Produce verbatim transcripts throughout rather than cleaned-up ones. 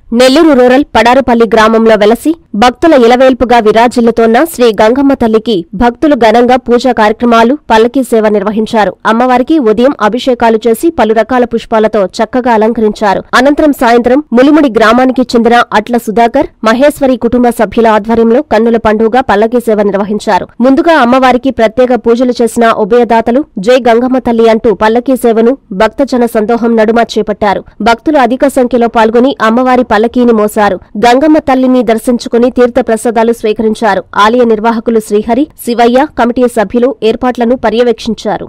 Nellore rural Padarupalli గ్రామంలో వెలసి భక్తుల ఇలవేల్పుగా విరాజిల్లుతోన్న శ్రీ గంగమ్మ తల్లికి భక్తులు ఘనంగా పూజా కార్యక్రమాలు పల్లకీ సేవ నిర్వహించారు. అమ్మవారికి ఉదయం అభిషేకాలు చేసి పలు రకాల పుష్పాలతో చక్కగా అలంకరించారు. అనంతరం సాయంత్రం ములిముడి గ్రామానికి చెందిన అట్ల సుధాకర్, మహేశ్వరి కుటుంబ సభ్యుల ఆధ్వర్యంలో కన్నుల పండుగ పల్లకీ సేవ నిర్వహించారు. ముందుగా అమ్మవారికి ప్రత్యేక పూజలు చేసిన ఉభయదాతలు జై గంగమ్మ తల్లి అంటూ పల్లకీ సేవను భక్తజన సందోహం నడుమ చేపట్టారు. భక్తులు అధిక సంఖ్యలో పాల్గొని అమ్మవారి పల్లకీని మోసారు. గంగమ్మ తల్లిని దర్శించుకుని తీర్థ ప్రసాదాలు స్వీకరించారు. ఆలయ నిర్వాహకులు శ్రీహరి, శివయ్య, కమిటీ సభ్యులు ఏర్పాట్లను పర్యవేక్షించారు.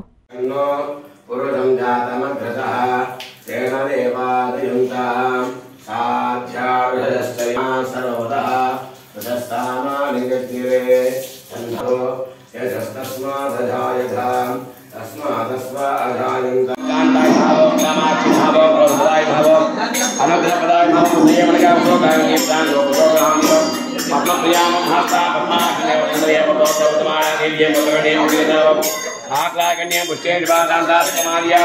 ఆక్లాగణ్యం పుష్టేర్వాదాంతాత్మార్యా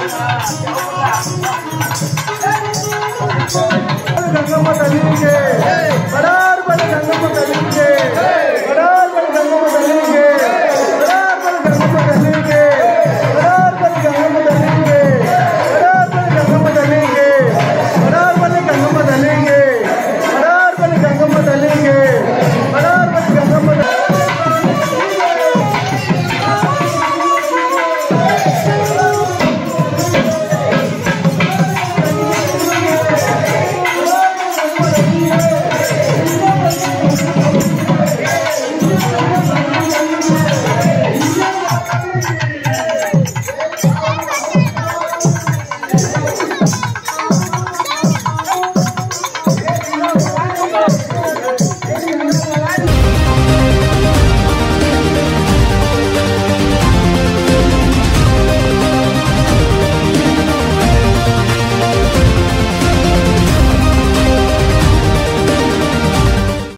గంగమ్మ తల్లికి